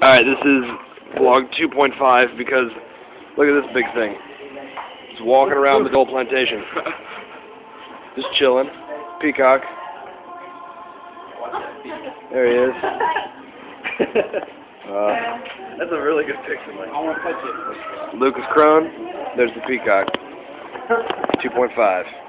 Alright, this is vlog 2.5 because look at this big thing. Just walking around the Dole plantation. Just chilling. Peacock. There he is. That's a really good picture, Mike. I want to touch it. Lucas Crone. There's the peacock. 2.5.